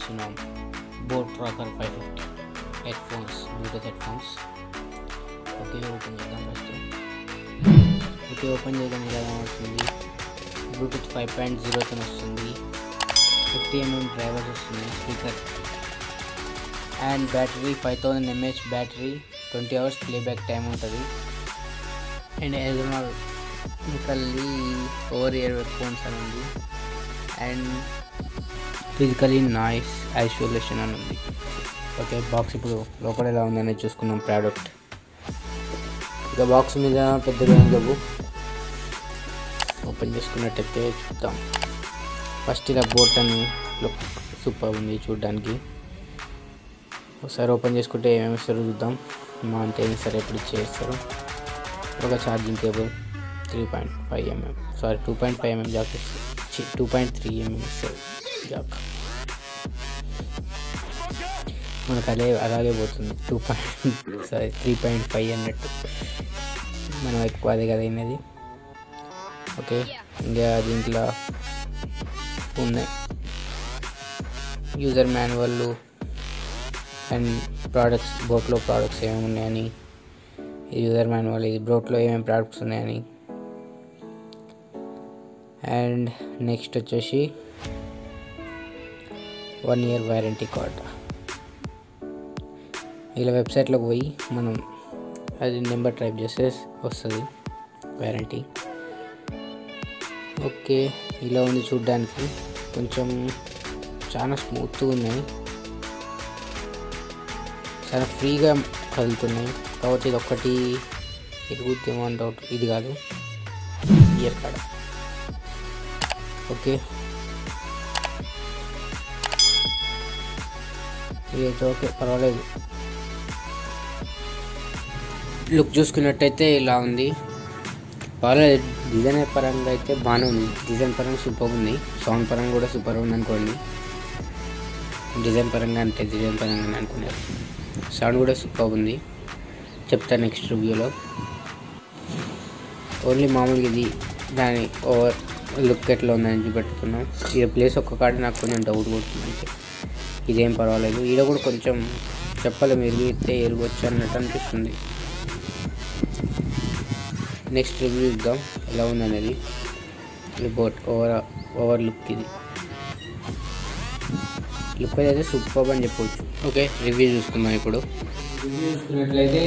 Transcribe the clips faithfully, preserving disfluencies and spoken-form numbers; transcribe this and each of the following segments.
తీసుకొచ్చున్నాం boAt tracker five fifty headphones bluetooth headphones. Okay open చేద్దాం. First okay open చేయడం ఇలా వస్తుంది. Bluetooth five point జీరోతో వస్తుంది. ఫిఫ్టీ ఎంఎం డ్రైవర్స్ వస్తుంది. Speaker and battery five thousand mAh battery, twenty hours playback time ఉంటుంది. And electronically over ear headphones అని ఉంది. అండ్ ఫిజికలీ నాయిస్ ఐసోలేషన్ అని ఉంది. ఓకే బాక్స్ ఇప్పుడు లోపల ఎలా ఉందనేది చూసుకున్నాం ప్రోడక్ట్. ఇక బాక్స్ మీద పెద్దగా ఏం లేవు. ఓపెన్ చేసుకున్నట్టయితే చూద్దాం. ఫస్ట్ ఇలా బోట్ అని లుక్ సూపర్ ఉంది చూడడానికి. ఒకసారి ఓపెన్ చేసుకుంటే ఏమేమి ఇస్తారో చూద్దాం. మా అంతే ఏమి సరే ఎప్పుడు చేస్తారు. ఒక charging cable three point five mm sorry two point five mm jack two point three mm ఇస్తారు జాక్. మనకు అదే అలాగే పోతుంది. Two point sorry three point five అన్నట్టు మనం ఎక్కువ అదే కదా అయినది. ఓకే ఇంకా దీంట్లో ఉన్నాయి యూజర్ మాన్యువల్ అండ్ ప్రోడక్ట్స్, బోట్లో ప్రోడక్ట్స్ ఏమేమి ఉన్నాయని, యూజర్ మాన్యువల్, ఇది బోట్లో ఏమేమి ప్రోడక్ట్స్ ఉన్నాయని. అండ్ నెక్స్ట్ వచ్చేసి వన్ ఇయర్ వారంటీ కార్డ్. ఇలా వెబ్సైట్లోకి పోయి మనం అది నెంబర్ టైప్ చేస్తే వస్తుంది వారంటీ. ఓకే ఇలా ఉంది చూడ్డానికి. కొంచెం చాలా స్మూత్గా ఉన్నాయి, చాలా ఫ్రీగా కదులుతున్నాయి. కాబట్టి ఇది ఒక్కటి ఇరుగుద్దేమో అని డౌట్. ఇది కాదు ఇయర్ కాడ. ఓకే ఇదైతే ఓకే పర్వాలేదు. లుక్ చూసుకున్నట్టయితే ఇలా ఉంది. పర్వాలేదు. డిజైన్ పరంగా అయితే బాగానే ఉంది. డిజైన్ పరంగా సూపర్ ఉంది. సౌండ్ పరంగా కూడా సూపర్ ఉంది అనుకోండి. డిజైన్ పరంగా అంటే డిజైన్ పరంగా అనుకున్నారు. సౌండ్ కూడా సూపర్ ఉంది. చెప్తాను నెక్స్ట్ రివ్యూలో. ఓన్లీ మామూలుగా ఇది దాని ఓవర్ లుక్ ఎట్లా ఉందని చూపెట్టుకున్నాం. ఈ ప్లేస్ ఒక్క కాడ నాకు కొంచెం డౌట్ కొడుతుంది. అంటే ఇదేం పర్వాలేదు. ఈడ కూడా కొంచెం చెప్పలేము, ఎరిగితే ఎరగొచ్చు అన్నట్టు అనిపిస్తుంది. నెక్స్ట్ రివ్యూ ఇద్దాం ఎలా ఉందనేది. బోట్ ఓవర్ ఓవర్ లుక్ ఇది లుక్ అయితే సూపర్ అని చెప్పవచ్చు. ఓకే రివ్యూ చూసుకుందాం ఇప్పుడు. రివ్యూ చూసుకున్నట్లయితే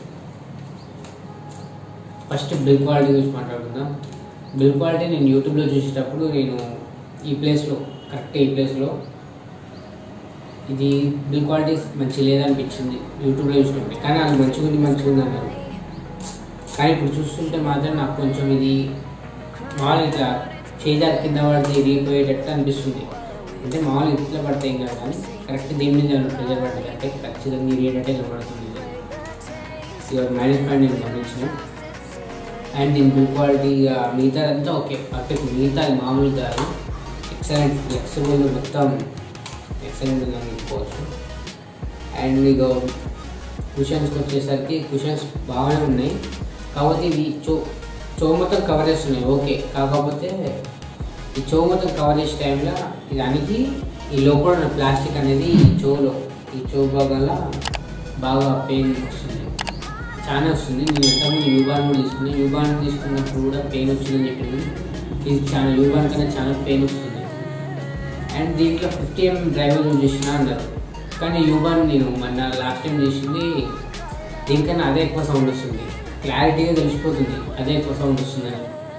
ఫస్ట్ బిల్ క్వాలిటీ గురించి మాట్లాడుకుందాం. బిల్ క్వాలిటీ నేను యూట్యూబ్లో చూసేటప్పుడు నేను ఈ ప్లేస్లో కరెక్ట్ ఈ ప్లేస్లో ఇది బిల్ క్వాలిటీ మంచి లేదనిపించింది యూట్యూబ్లో చూసినప్పుడు. కానీ అది మంచిగా ఉంది మంచిగా ఉంది అన్నారు. కానీ ఇప్పుడు చూస్తుంటే మాత్రం నాకు కొంచెం ఇది మామూలు ఇట్లా చేజారి కింద పడితే ఇరిగిపోయేటట్టు అనిపిస్తుంది. అంటే మామూలు ఇట్లా పడితే ఏం కాదు, కానీ కరెక్ట్ దీని మీద ప్రెజర్ పడ్డాయి అంటే ఖచ్చితంగా ఇరిగేటట్టే కనబడుతుంది. ఇది మైనస్ పాయింట్ నేను గమనించిన. అండ్ దీని బిల్ క్వాలిటీ మిగతా అంతా ఓకే పర్ఫెక్ట్. మిగతా అది మామూలు కాదు, ఎక్సలెంట్ ఫ్లెక్సిబుల్, మొత్తం ఎక్సలెంట్ ఉందని చెప్పుకోవచ్చు. అండ్ ఇక కుషన్స్కి వచ్చేసరికి కుషన్స్ బాగానే ఉన్నాయి. కాకపోతే ఇవి చో చో మొత్తం కవర్ చేస్తున్నాయి ఓకే. కాకపోతే ఈ చో మొత్తం కవర్ చేసే టైంలో దానికి ఈ లోపల ఉన్న ప్లాస్టిక్ అనేది ఈ చోలో ఈ చో భాగంలో బాగా పెయిన్ వస్తుంది, చాలా వస్తుంది. నేను ఎంతమంది యూబాన్ కూడా తీసుకున్నాను. యూబాన్ తీసుకున్నప్పుడు కూడా పెయిన్ వచ్చిందని చెప్పింది. ఇది చాలా యూబాన్ కన్నా చాలా పెయిన్ వస్తుంది. అండ్ దీంట్లో ఫిఫ్టీ ఎంఎం డ్రైవర్ యూజ్ చేసిన అన్నారు. కానీ యూబాన్ నేను మొన్న లాస్ట్ టైం చేసింది దీనికన్నా అదే ఎక్కువ సౌండ్ వస్తుంది. క్లారిటీగా తెలిసిపోతుంది అదే ఎక్కువ సౌండ్ వస్తుందని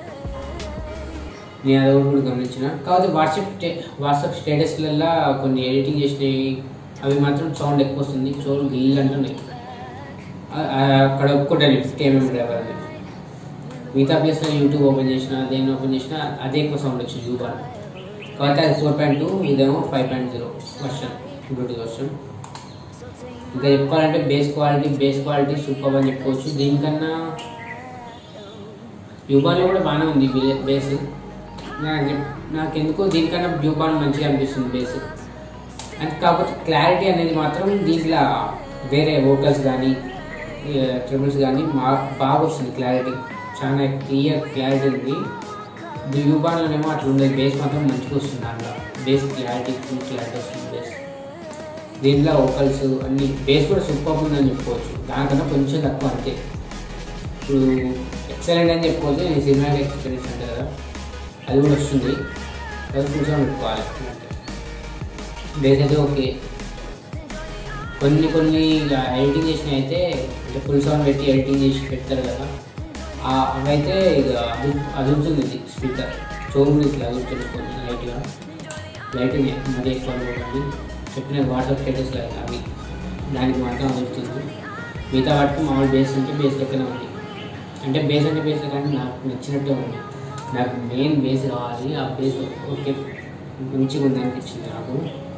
నేను అది కూడా గమనించిన. కాకపోతే వాట్సాప్ స్టే వాట్సాప్ స్టేటస్లలో కొన్ని ఎడిటింగ్ చేసినవి అవి మాత్రం సౌండ్ ఎక్కువ వస్తుంది. చోలు గిల్లు అంటున్నాయి. అక్కడ ఒప్పుకుంటాను ఫిఫ్టీ ఎంఎం డ్రైవర్ అని. మిగతా ప్లేస్లో యూట్యూబ్ ఓపెన్ చేసిన దేన్ని ఓపెన్ చేసినా అదే ఎక్కువ సౌండ్ వచ్చింది యూబాన్. కాబట్టి అది ఫోర్ పాయింట్ టూ ఇదేమో five point zero version bluetooth version. ఇంకా చెప్పుకోవాలంటే bass quality bass quality super అని చెప్పుకోవచ్చు. దీనికన్నా యూబాన్లో కూడా బాగానే ఉంది బేస్. నాకు నాకు ఎందుకో దీనికన్నా యూబాన్ మంచిగా అనిపిస్తుంది బేస్. అండ్ కాకపోతే క్లారిటీ అనేది మాత్రం దీంట్లో వేరే వోకల్స్ కానీ ట్రిబుల్స్ కానీ మా బాగా వస్తుంది. క్లారిటీ చాలా క్లియర్ క్లారిటీ ఉంది. యూబాన్లోనేమో అట్లా ఉండేది. బేస్ మాత్రం మంచిగా వస్తుంది. దాంట్లో బేస్ క్లారిటీ ఫుల్ క్లారిటీ వస్తుంది బేస్. దీంట్లో వోకల్స్ అన్ని బేస్ కూడా సూపర్ ఉందని చెప్పుకోవచ్చు. దానికన్నా కొంచెం తక్కువ అంతే. ఇప్పుడు ఎక్సలెంట్ అని చెప్పుకోవచ్చు. నేను సినిమాటిక్ ఎక్స్పీరియన్స్ అంటే కదా అది కూడా వస్తుంది. అది కొంచెం పెట్టుకోవాలి. బేస్ అయితే ఓకే. కొన్ని కొన్ని ఇలా ఎడిటింగ్ చేసినవి అయితే అంటే ఫుల్ సౌండ్ పెట్టి ఎడిటింగ్ చేసి పెడతారు కదా, అవైతే ఇక అది అది ఉంటుంది. ఇది స్పీకర్ చోరు ఇట్లా అదుతుంది కొంచెం లైట్గా లైట్గా మరీ ఎక్కువ అనుకోండి. చెప్పిన వాట్సాప్ స్టేటస్ అవి దానికి మాత్రం అదుతుంది. మిగతా వాటికి మామూలు బేస్ అంటే బేస్ లెక్కనే ఉంది. అంటే బేస్ అంటే బేస్ కానీ నాకు నచ్చినట్టే ఉంది. నాకు మెయిన్ బేస్ కావాలి. ఆ బేస్ ఓకే మంచిగా ఉంది అనిపించింది నాకు.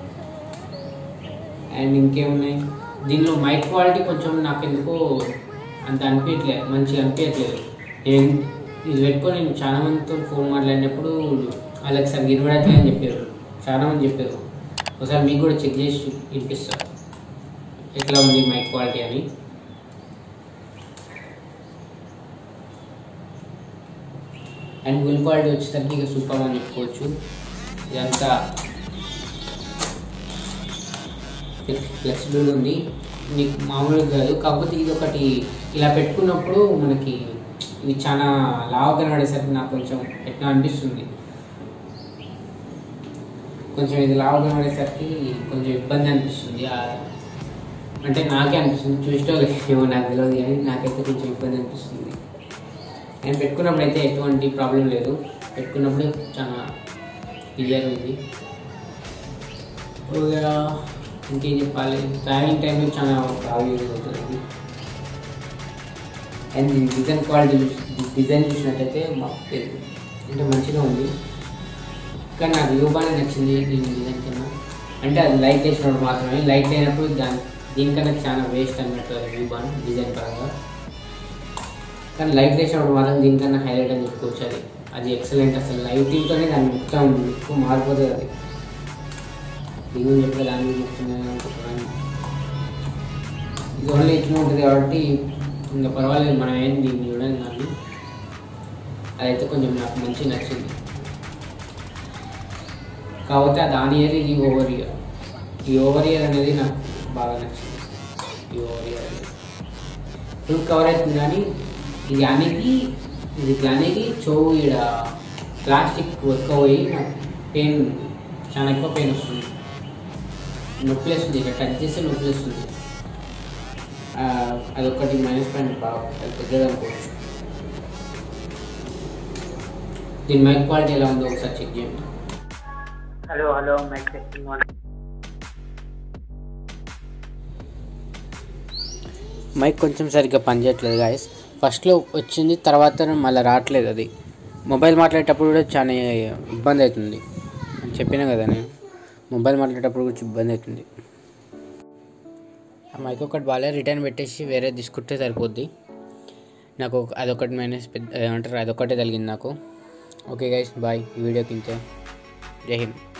అండ్ ఇంకేమున్నాయి దీనిలో మైక్ క్వాలిటీ కొంచెం నాకు ఎందుకో అంత అనిపించట్లేదు, మంచిగా అనిపించట్లేదు. నేను ఇది పెట్టుకొని నేను చాలా మందితో ఫోన్ మాట్లాడినప్పుడు వాళ్ళకి సరిగ్గా వినబడట్లేదు అని చెప్పారు, చాలామంది చెప్పారు. ఒకసారి మీకు కూడా చెక్ చేసి వినిపిస్తారు ఎట్లా ఉంది మైక్ క్వాలిటీ అని. అండ్ బిల్ క్వాలిటీ వచ్చేసరికి ఇక సూపర్ అని చెప్పుకోవచ్చు. ఇదంతా ఫ్లెక్సిబుల్ ఉంది, నీకు మామూలుగా కాదు. కాకపోతే ఇది ఒకటి ఇలా పెట్టుకున్నప్పుడు మనకి ఇది చాలా లావు కనబడేసరికి నాకు కొంచెం ఎట్లా అనిపిస్తుంది. కొంచెం ఇది లావు కనబడేసరికి కొంచెం ఇబ్బంది అనిపిస్తుంది. అంటే నాకే అనిపిస్తుంది, చూసేటో నాకు తెలియదు కానీ నాకైతే కొంచెం ఇబ్బంది అనిపిస్తుంది. నేను పెట్టుకున్నప్పుడు అయితే ఎటువంటి ప్రాబ్లం లేదు, పెట్టుకున్నప్పుడు చాలా క్లియర్ ఉంది. ఇంకేం చెప్పాలి, ట్రావెలింగ్ టైంలో చాలా బాగా యూజ్ అవుతుంది. అండ్ దీని డిజైన్ క్వాలిటీ డిజైన్ చూసినట్టయితే బాగా అంటే మంచిగా ఉంది. కానీ నాకు వ్యూ బాగానే నచ్చింది దీని డిజైన్ కన్నా. అంటే అది లైట్ వేసినప్పుడు మాత్రమే, లైట్ అయినప్పుడు దాని దీనికన్నా చాలా వేస్ట్ అన్నట్టు అది వ్యూ బాన్ డిజైన్ పరంగా. కానీ లైట్ వేసినప్పుడు మాత్రం దీనికన్నా హైలైట్ అని చెప్పుకోవచ్చు. అది అది ఎక్సలెంట్. అసలు లైటింగ్తోనే దాన్ని మొత్తం ఎక్కువ మారిపోతుంది. అది దీని చెప్పే దాన్ని చెప్తున్నాను అనుకుంటున్నాను. ఇది ఓన్లీ ఇట్లా ఉంటుంది కాబట్టి ఇంకా పర్వాలేదు, మనం ఏం దీన్ని చూడండి. కానీ అదైతే కొంచెం నాకు మంచిగా నచ్చింది. కాకపోతే అది ఆన్ ఇయర్, ఇది ఓవర్ ఇయర్. ఈ ఓవర్ ఇయర్ అనేది నాకు బాగా నచ్చింది. ఈ ఓవర్ ఇయర్ అనేది ఫుల్ కవర్ అవుతుంది, కానీ ఇది అనేది ఇది అనేది చెవు ఇక్కడ ప్లాస్టిక్ ఎక్కువ పోయి నాకు పెయిన్ చాలా ఎక్కువ పెయిన్ వస్తుంది, నొప్పి వేస్తుంది. ఇక్కడ టచ్ చేస్తే నొప్పి వేస్తుంది. అదొకటి మైనస్ పాయింట్ బాగా పెద్దది అనుకోవచ్చు. దీని మైక్ క్వాలిటీ ఎలా ఉందో ఒకసారి చెక్ చేయండి. Hello hello mic testing one. Mic కొంచెం సరిగ్గా పనిచేయట్లేదు గాయస్. ఫస్ట్లో వచ్చింది, తర్వాత మళ్ళీ రావట్లేదు. అది మొబైల్ మాట్లాడేటప్పుడు కూడా చాలా ఇబ్బంది అవుతుంది. చెప్పినా కదా నేను, మొబైల్ మాట్లాడేటప్పుడు కూడా ఇబ్బంది అవుతుంది. ఆ మైక్ ఒకటి బాగా రిటర్న్ పెట్టేసి వేరే తీసుకుంటే సరిపోద్ది. నాకు అదొకటి మైనస్ పెద్ద ఏమంటారు, అదొకటే తగిలింది నాకు. Okay guys, bye. ఈ వీడియోకి ఇంతే. జై హింద్.